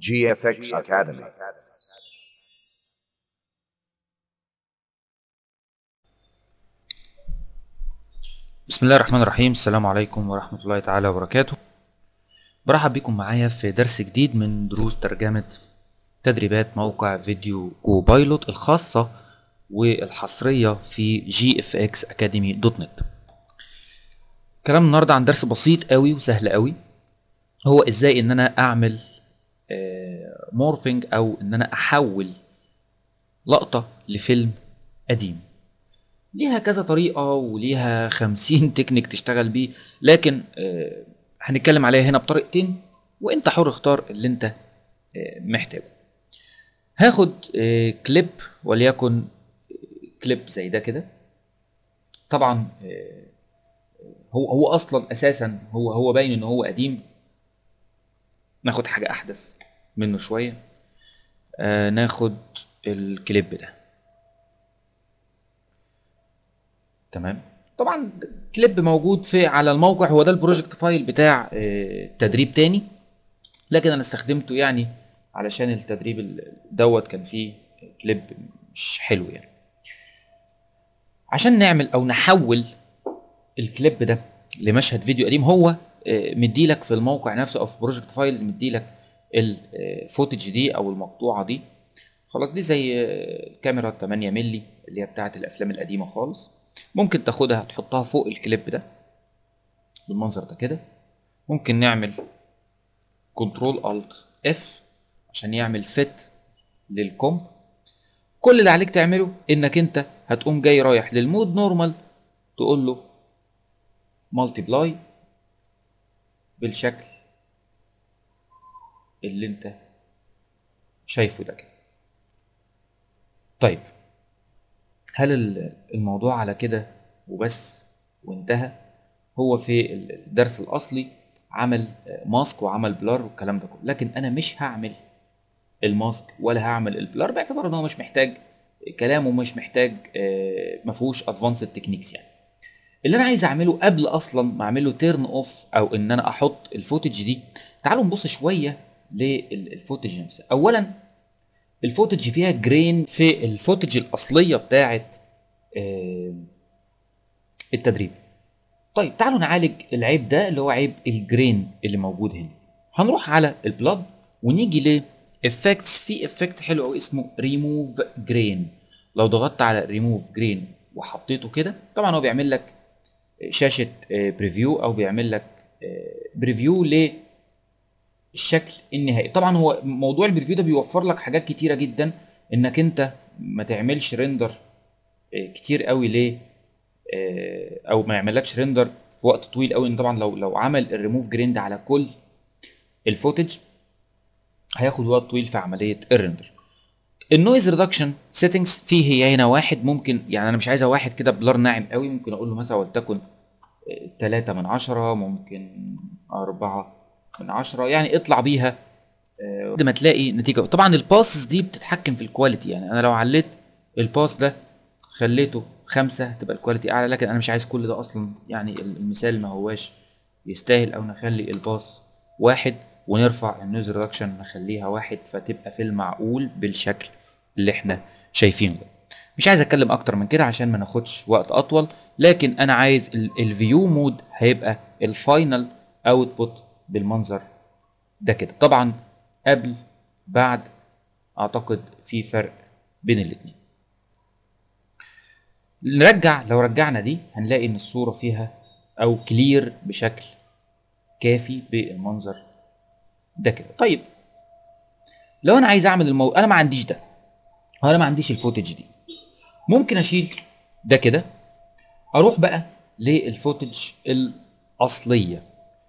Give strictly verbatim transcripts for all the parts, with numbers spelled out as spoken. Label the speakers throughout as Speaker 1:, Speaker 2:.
Speaker 1: جي إف إكس Academy.
Speaker 2: بسم الله الرحمن الرحيم. السلام عليكم ورحمة الله تعالى وبركاته. برحب بكم معايا في درس جديد من دروس ترجمة تدريبات موقع فيديو كوبايلوت الخاصة والحصرية في جي اف اكس اكاديمي دوت نت. كلام النهارده عن درس بسيط قوي وسهل قوي، هو ازاي ان انا اعمل مورفنج او ان انا احول لقطة لفيلم قديم. ليها كذا طريقة وليها خمسين تكنيك تشتغل بيه، لكن آه هنتكلم عليها هنا بطريقتين وانت حر اختار اللي انت آه محتاجه. هاخد آه كليب وليكن كليب زي ده كده. طبعا آه هو هو اصلا اساسا هو هو باين ان هو قديم. ناخد حاجة احدث منه شوية. آه ناخد الكليب ده. تمام. طبعا كليب موجود في على الموقع، هو ده البروجكت فايل بتاع آه تدريب تاني، لكن انا استخدمته يعني علشان التدريب دوت كان فيه كليب مش حلو يعني. عشان نعمل او نحول الكليب ده لمشهد فيديو قديم، هو مديلك في الموقع نفسه او في بروجكت فايلز مديلك الفوتج دي او المقطوعه دي. خلاص دي زي الكاميرا ثمانية مللي اللي هي بتاعت الافلام القديمه خالص. ممكن تاخدها تحطها فوق الكليب ده بالمنظر ده كده. ممكن نعمل كنترول الت اف عشان يعمل فيت للكومب. كل اللي عليك تعمله انك انت هتقوم جاي رايح للمود نورمال، تقول له مالتيبلاي بالشكل اللي انت شايفه ده كده. طيب هل الموضوع على كده وبس وانتهى؟ هو في الدرس الاصلي عمل ماسك وعمل بلار والكلام ده كله، لكن انا مش هعمل الماسك ولا هعمل البلار باعتبار ان هو مش محتاج كلام ومش محتاج ما فيهوش ادفانسد تكنيكس يعني. اللي انا عايز اعمله قبل اصلا ما اعمله تيرن اوف او ان انا احط الفوتج دي، تعالوا نبص شويه للفوتج نفسها. اولا الفوتج فيها جرين في الفوتج الاصليه بتاعه التدريب. طيب تعالوا نعالج العيب ده اللي هو عيب الجرين اللي موجود هنا. هنروح على البلاد ونيجي ل افكتس. في افكت حلو قوي اسمه ريموف جرين. لو ضغطت على ريموف جرين وحطيته كده، طبعا هو بيعمل لك شاشه بريفيو او بيعمل لك بريفيو للشكل النهائي. طبعا هو موضوع البريفيو ده بيوفر لك حاجات كتيره جدا، انك انت ما تعملش ريندر كتير قوي ليه او ما يعملكش ريندر في وقت طويل قوي. ان طبعا لو لو عمل الريموف جرين ده على كل الفوتج هياخد وقت طويل في عمليه الريندر. النويز ريدكشن سيتنجز فيه هي هنا واحد، ممكن يعني انا مش عايزها واحد كده بلار ناعم قوي، ممكن اقول له مثلا ولتكن تلاتة من عشرة، ممكن أربعة من عشرة، يعني اطلع بيها لحد ما تلاقي نتيجة. طبعا الباسز دي بتتحكم في الكواليتي، يعني انا لو عليت الباس ده خليته خمسة هتبقى الكواليتي اعلى، لكن انا مش عايز كل ده اصلا، يعني المثال ما هواش يستاهل. او نخلي الباس واحد ونرفع النويز ريدكشن نخليها واحد، فتبقى في المعقول بالشكل اللي احنا شايفينه ده. مش عايز اتكلم اكتر من كده عشان ما ناخدش وقت اطول، لكن انا عايز الفيو مود هيبقى الفاينل اوتبوت بالمنظر ده كده. طبعا قبل بعد اعتقد في فرق بين الاثنين. نرجع، لو رجعنا دي هنلاقي ان الصورة فيها او كلير بشكل كافي بالمنظر ده كده. طيب لو انا عايز اعمل المو... انا ما عنديش ده، انا ما عنديش الفوتج دي، ممكن اشيل ده كده، اروح بقى للفوتج الاصليه.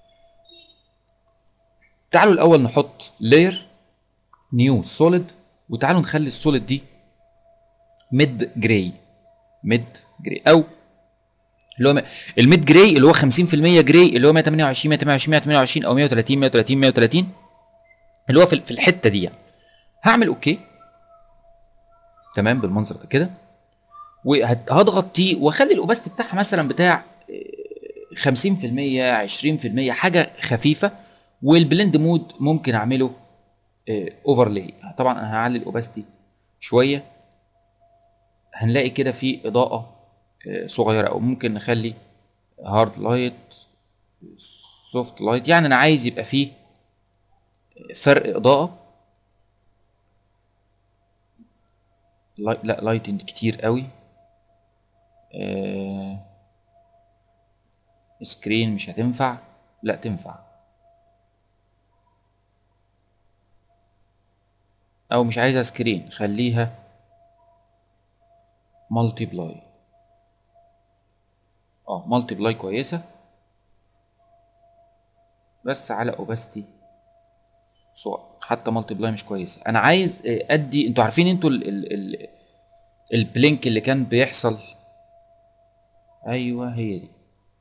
Speaker 2: تعالوا الاول نحط لاير نيو سوليد، وتعالوا نخلي السوليد دي ميد جراي. ميد جراي او اللي هو الميد جراي اللي هو خمسين في المية جراي، اللي هو مية وتمنية وعشرين مية وتمنية وعشرين مية وتمنية وعشرين او مية وتلاتين مية وتلاتين مية وتلاتين، اللي هو في في الحته دي يعني. هعمل اوكي تمام بالمنظر ده كده، وهضغط تي واخلي الاوباستي بتاعها مثلا بتاع خمسين في المية عشرين في المية حاجه خفيفه. والبلند مود ممكن اعمله اوفرلاي. طبعا انا هعلي الاوباستي شويه، هنلاقي كده في اضاءه آه، صغيره، او ممكن نخلي هارد لايت، سوفت لايت. يعني انا عايز يبقى فيه فرق اضاءه. لاي... لا لايتنج كتير قوي. آه... سكرين مش هتنفع. لا تنفع، او مش عايزها سكرين، خليها مالتي بلاي. اه مالتي بلاي كويسه، بس على اوباستي صغير. حتى مالتي بلاي مش كويسه. انا عايز آه، ادي، انتوا عارفين انتوا ال... ال... ال... البلينك اللي كان بيحصل. ايوه هي دي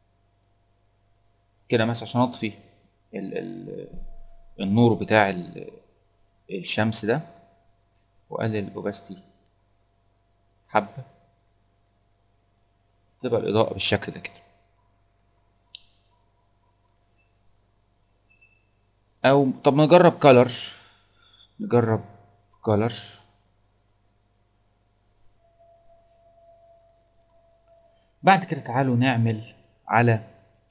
Speaker 2: كده، مثلا عشان اطفي ال... ال... النور بتاع ال... الشمس ده، واقلل الاوباستي حبه، تبقى الاضاءه بالشكل ده كده. او طب نجرب كلر، نجرب كلر. بعد كده تعالوا نعمل على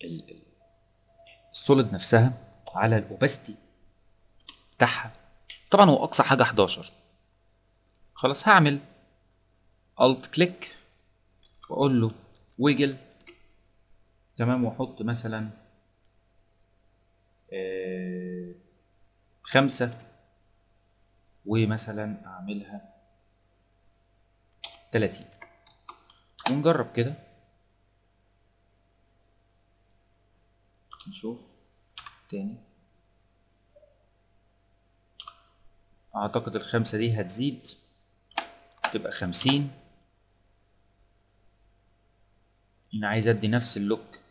Speaker 2: السوليد نفسها، على الاوباستي بتاعها. طبعا هو اقصى حاجه حداشر. خلاص هعمل الت كليك واقول له ويجل. تمام، واحط مثلا آه خمسة، ومثلا اعملها تلاتين، ونجرب كده نشوف تاني. اعتقد الخمسة دي هتزيد تبقى خمسين. انا عايز ادي نفس اللوك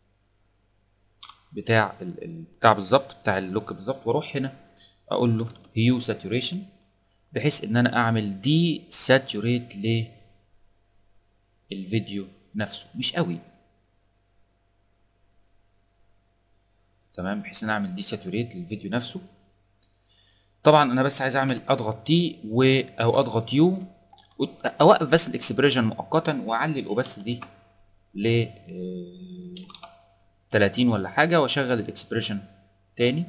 Speaker 2: بتاع ال- ال- بتاع بالظبط، بتاع اللوك بالظبط، واروح هنا اقول له هيو ساتوريشن، بحيث ان انا اعمل دي ساتوريت للفيديو نفسه، مش قوي. تمام، بحيث ان انا اعمل دي ساتوريت للفيديو نفسه. طبعا انا بس عايز اعمل اضغط تي و او اضغط يو، اوقف بس الاكسبريشن مؤقتا، واعلي الاوباس دي ل تلاتين ولا حاجه، واشغل الاكسبريشن تاني.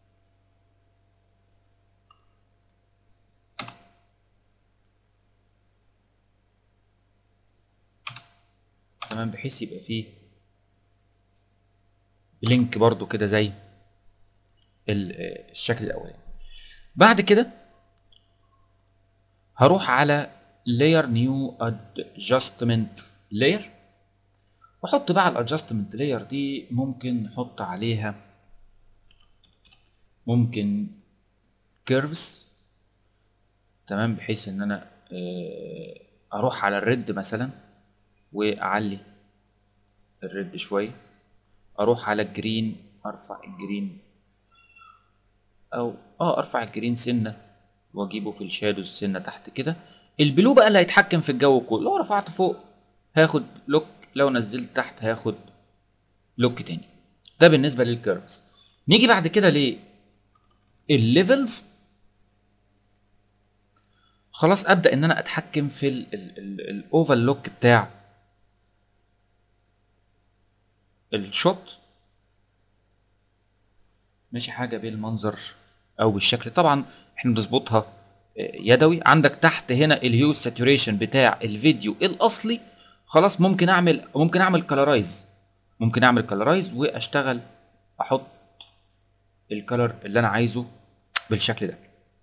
Speaker 2: تمام، بحيث يبقى فيه بلينك برضو كده زي الشكل الاولاني. بعد كده هروح على layer new adjustment layer، واحط بقى الادجستمنت لاير دي، ممكن نحط عليها ممكن كيرفز. تمام، بحيث ان انا آه، اروح على الريد مثلا واعلي الريد شويه، اروح على الجرين ارفع الجرين، او اه ارفع الجرين سنه واجيبه في الشادوز سنه تحت كده. البلو بقى اللي هيتحكم في الجو كله، لو رفعت فوق هاخد لوك، لو نزلت تحت هاخد لوك تاني. ده بالنسبه للكيرفز. نيجي بعد كده للليفلز. خلاص ابدا ان انا اتحكم في الاوفر لوك بتاع الشوت. ماشي، حاجه بالمنظر او بالشكل. طبعا احنا بنظبطها يدوي. عندك تحت هنا الهيو ساتوريشن بتاع الفيديو الاصلي. خلاص ممكن اعمل ممكن اعمل كلرايز ممكن اعمل كلرايز واشتغل، احط الكلر اللي انا عايزه بالشكل ده.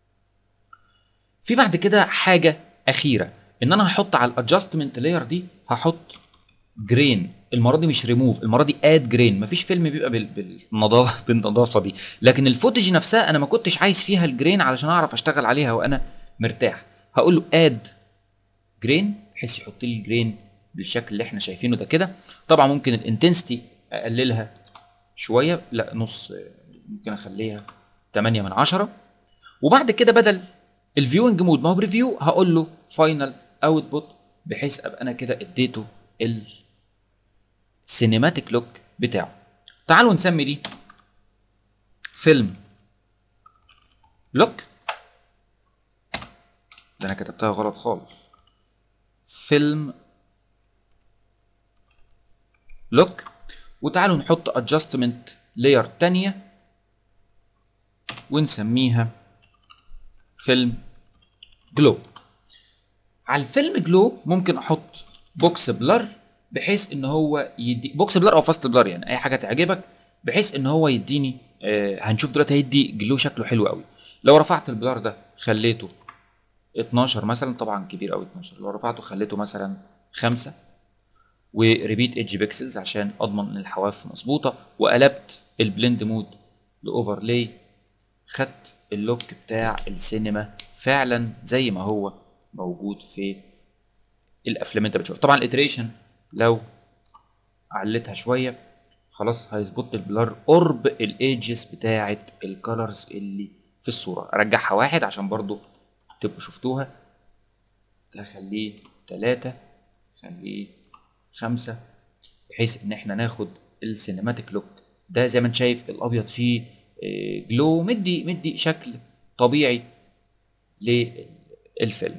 Speaker 2: في بعد كده حاجه اخيره، ان انا هحط على الادجستمنت لاير دي، هحط جرين. المره دي مش ريموف، المره دي اد جرين. مفيش فيلم بيبقى بال- بالنظافه بالنظافه دي، لكن الفوتج نفسها انا ما كنتش عايز فيها الجرين علشان اعرف اشتغل عليها وانا مرتاح. هقول له اد جرين، بحيث يحط لي الجرين بالشكل اللي احنا شايفينه ده كده. طبعا ممكن الانتنسيتي اقللها شويه، لا نص، ممكن اخليها تمانية من عشرة. وبعد كده بدل الفيوينج مود ما هو بريفيو، هقول له فاينل اوتبوت، بحيث ابقى انا كده اديته السينماتيك لوك بتاعه. تعالوا نسمي دي فيلم لوك. ده انا كتبتها غلط خالص. فيلم لوك. وتعالوا نحط ادجستمنت لاير تانية ونسميها فيلم جلو. على الفيلم جلو ممكن احط بوكس بلر بحيث ان هو يدي بوكس بلر او فاست بلر، يعني اي حاجه تعجبك، بحيث ان هو يديني آه هنشوف دلوقتي هيدي جلو شكله حلو قوي. لو رفعت البلر ده خليته اتناشر مثلا، طبعا كبير قوي اتناشر، لو رفعته خليته مثلا خمسة، وريبيت ايدج بيكسلز عشان اضمن ان الحواف مظبوطه، وقلبت البلند مود لاوفرلاي، خدت اللوك بتاع السينما فعلا زي ما هو موجود في الافلام انت بتشوفها. طبعا الاتريشن لو علتها شويه خلاص هيظبط البلر قرب الايدجز بتاعه الكالرز اللي في الصوره. ارجعها واحد عشان برضو تبقوا شفتوها. هخليه تلاتة، خليه خمسة، بحيث ان احنا ناخد السينماتيك لوك ده. زي ما انت شايف الابيض فيه جلو، مدي مدي شكل طبيعي للفيلم.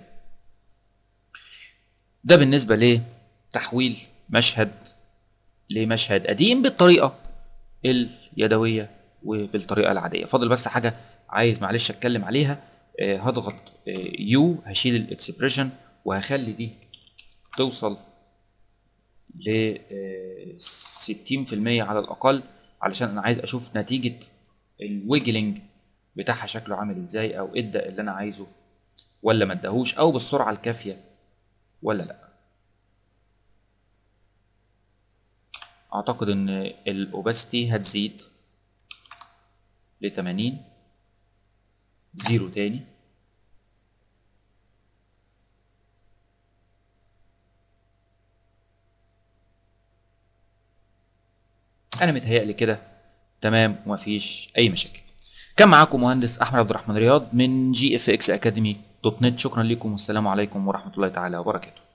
Speaker 2: ده بالنسبه لتحويل مشهد لمشهد قديم بالطريقه اليدويه وبالطريقه العاديه. فاضل بس حاجه عايز معلش اتكلم عليها. آه هضغط آه يو، هشيل الاكسبريشن وهخلي دي توصل ل ستين في المية على الاقل، علشان انا عايز اشوف نتيجه الويجلينج بتاعها شكله عامل ازاي، او ادى اللي انا عايزه ولا ما اداهوش، او بالسرعه الكافيه ولا لا. اعتقد ان الاوباسيتي هتزيد ل تمانين، زيرو تاني، انا متهيألي كده تمام ومفيش اي مشاكل. كان معاكم مهندس احمد عبد الرحمن رياض من جي اف اكس اكاديمي دوت نت. شكرا لكم والسلام عليكم ورحمه الله تعالى وبركاته.